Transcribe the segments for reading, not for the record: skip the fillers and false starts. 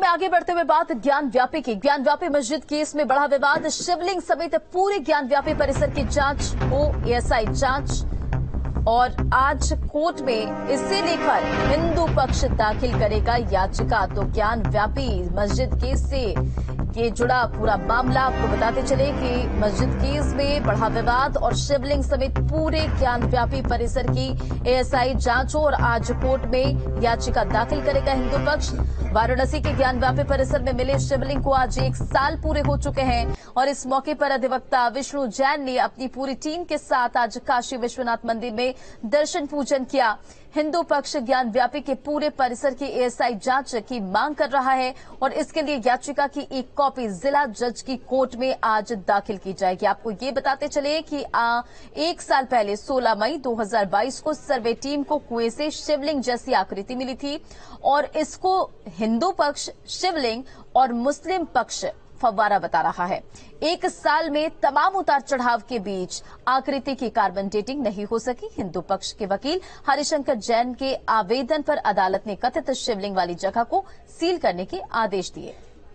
में आगे बढ़ते हुए बात ज्ञानव्यापी की। ज्ञानव्यापी मस्जिद केस में बढ़ा विवाद, शिवलिंग समेत पूरे ज्ञानव्यापी परिसर की जांच हो, एएसआई जांच। और आज कोर्ट में इसे लेकर हिंदू पक्ष दाखिल करेगा याचिका। तो ज्ञानव्यापी मस्जिद केस से ये जुड़ा पूरा मामला आपको बताते चले कि मस्जिद केस में बढ़ा विवाद और शिवलिंग समेत पूरे ज्ञानव्यापी परिसर की एएसआई जांच हो और आज कोर्ट में याचिका दाखिल करेगा हिंदू पक्ष। वाराणसी के ज्ञानव्यापी परिसर में मिले शिवलिंग को आज 1 साल पूरे हो चुके हैं और इस मौके पर अधिवक्ता विष्णु जैन ने अपनी पूरी टीम के साथ आज काशी विश्वनाथ मंदिर में दर्शन पूजन किया। हिंदू पक्ष ज्ञानव्यापी के पूरे परिसर की एएसआई जांच की मांग कर रहा है और इसके लिए याचिका की एक कॉपी जिला जज की कोर्ट में आज दाखिल की जाएगी। आपको ये बताते चले कि 1 साल पहले 16 मई 2022 को सर्वे टीम को कुएं से शिवलिंग जैसी आकृति मिली थी और इसको हिंदू पक्ष शिवलिंग और मुस्लिम पक्ष फव्वारा बता रहा है। 1 साल में तमाम उतार चढ़ाव के बीच आकृति की कार्बन डेटिंग नहीं हो सकी। हिंदू पक्ष के वकील हरिशंकर जैन के आवेदन पर अदालत ने कथित शिवलिंग वाली जगह को सील करने के आदेश दिए।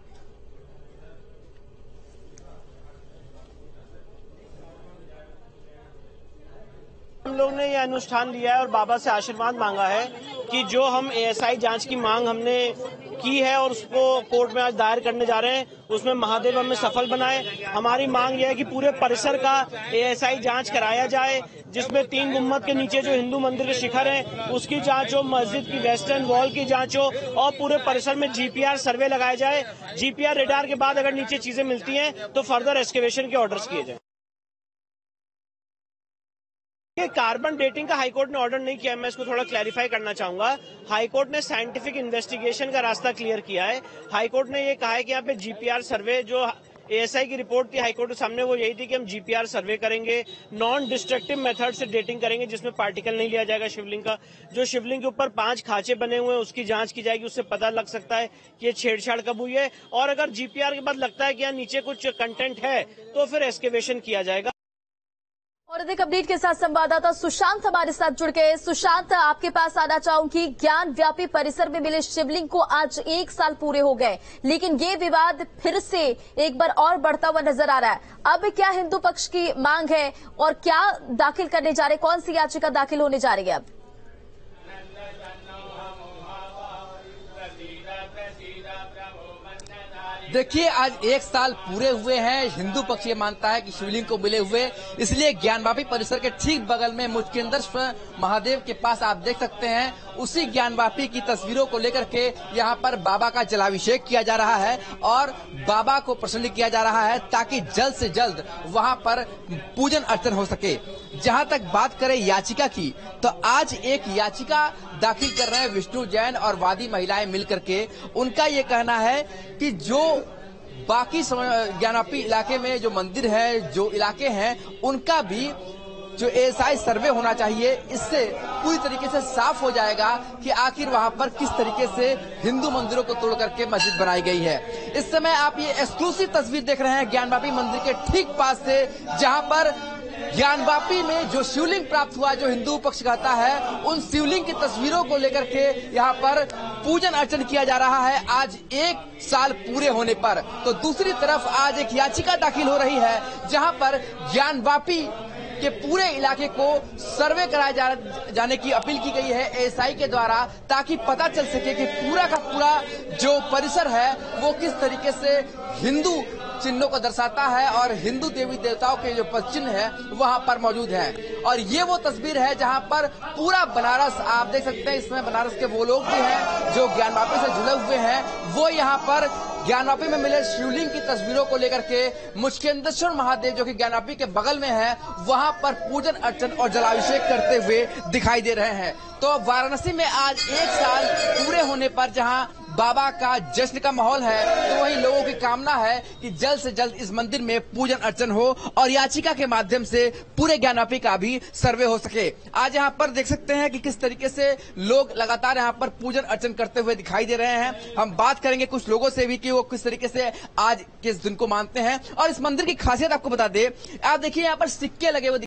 हम लोग ने यह अनुष्ठान लिया है और बाबा से आशीर्वाद मांगा है कि जो हम एएसआई जांच की मांग हमने की है और उसको कोर्ट में आज दायर करने जा रहे हैं, उसमें महादेव हमें सफल बनाए। हमारी मांग यह है कि पूरे परिसर का एएसआई जांच कराया जाए, जिसमें 3 गुम्बद के नीचे जो हिंदू मंदिर के शिखर है उसकी जांच हो, मस्जिद की वेस्टर्न वॉल की जांच हो और पूरे परिसर में जीपीआर सर्वे लगाया जाए। जीपीआर रेडार के बाद अगर नीचे चीजें मिलती हैं तो फर्दर एक्सकेवेशन के ऑर्डर्स किए जाए। कार्बन डेटिंग का हाईकोर्ट ने ऑर्डर नहीं किया, मैं इसको थोड़ा क्लैरिफाई करना चाहूंगा। हाईकोर्ट ने साइंटिफिक इन्वेस्टिगेशन का रास्ता क्लियर किया है। हाईकोर्ट ने ये कहा है कि यहाँ पे जीपीआर सर्वे, जो एएसआई की रिपोर्ट थी हाईकोर्ट के सामने, वो यही थी कि हम जीपीआर सर्वे करेंगे, नॉन डिस्ट्रक्टिव मेथड से डेटिंग करेंगे, जिसमें पार्टिकल नहीं लिया जाएगा शिवलिंग का। जो शिवलिंग के ऊपर 5 खांचे बने हुए हैं उसकी जांच की जाएगी, उससे पता लग सकता है कि ये छेड़छाड़ कब हुई है। और अगर जीपीआर के बाद लगता है कि यहाँ नीचे कुछ कंटेंट है तो फिर एक्सकेवेशन किया जाएगा। और अधिक अपडेट के साथ संवाददाता सुशांत हमारे साथ जुड़ गए। सुशांत, आपके पास आना चाहूंगी। ज्ञानव्यापी परिसर में मिले शिवलिंग को आज 1 साल पूरे हो गए, लेकिन ये विवाद फिर से एक बार और बढ़ता हुआ नजर आ रहा है। अब क्या हिंदू पक्ष की मांग है और क्या दाखिल करने जा रहे, कौन सी याचिका दाखिल होने जा रही है अब? देखिए, आज 1 साल पूरे हुए हैं। हिंदू पक्ष ये मानता है कि शिवलिंग को मिले हुए, इसलिए ज्ञानव्यापी परिसर के ठीक बगल में मुचकेंद्र महादेव के पास आप देख सकते हैं, उसी ज्ञानव्यापी की तस्वीरों को लेकर के यहाँ पर बाबा का जलाभिषेक किया जा रहा है और बाबा को प्रसन्न किया जा रहा है ताकि जल्द से जल्द वहाँ पर पूजन अर्चन हो सके। जहाँ तक बात करें याचिका की, तो आज एक याचिका दाखिल कर रहे हैं विष्णु जैन और वादी महिलाएं मिलकर के। उनका ये कहना है कि जो बाकी ज्ञानव्यापी इलाके में जो मंदिर है, जो इलाके हैं, उनका भी जो एएसआई सर्वे होना चाहिए। इससे पूरी तरीके से साफ हो जाएगा कि आखिर वहां पर किस तरीके से हिंदू मंदिरों को तोड़ करके मस्जिद बनाई गई है। इस समय आप ये एक्सक्लूसिव तस्वीर देख रहे हैं ज्ञानव्यापी मंदिर के ठीक पास से, जहां पर ज्ञानव्यापी में जो शिवलिंग प्राप्त हुआ, जो हिंदू पक्ष कहता है, उन शिवलिंग की तस्वीरों को लेकर के यहाँ पर पूजन अर्चन किया जा रहा है आज 1 साल पूरे होने पर। तो दूसरी तरफ आज एक याचिका दाखिल हो रही है जहाँ पर ज्ञानव्यापी के पूरे इलाके को सर्वे कराए जाने की अपील की गई है एएसआई के द्वारा, ताकि पता चल सके कि पूरा का पूरा जो परिसर है वो किस तरीके से हिंदू चिन्हों को दर्शाता है और हिंदू देवी देवताओं के जो चिन्ह है वहां पर मौजूद है। और ये वो तस्वीर है जहां पर पूरा बनारस आप देख सकते हैं। इसमें बनारस के वो लोग भी हैं जो ज्ञानव्यापी से जुड़े हुए हैं, वो यहाँ पर ज्ञानव्यापी में मिले शिवलिंग की तस्वीरों को लेकर के मुचकेंद्रेश्वर महादेव जो कि ज्ञानव्यापी के बगल में है, वहां पर पूजन अर्चन और जलाभिषेक करते हुए दिखाई दे रहे हैं। तो वाराणसी में आज 1 साल पूरे होने पर जहां बाबा का जश्न का माहौल है, तो वही लोगों की कामना है कि जल्द से जल्द इस मंदिर में पूजन अर्चन हो और याचिका के माध्यम से पूरे ज्ञानव्यापी का भी सर्वे हो सके। आज यहाँ पर देख सकते हैं कि किस तरीके से लोग लगातार यहाँ पर पूजन अर्चन करते हुए दिखाई दे रहे हैं। हम बात करेंगे कुछ लोगों से भी कि वो किस तरीके से आज किस दिन को मानते हैं। और इस मंदिर की खासियत आपको बता दें, आप देखिए यहाँ पर सिक्के लगे हुए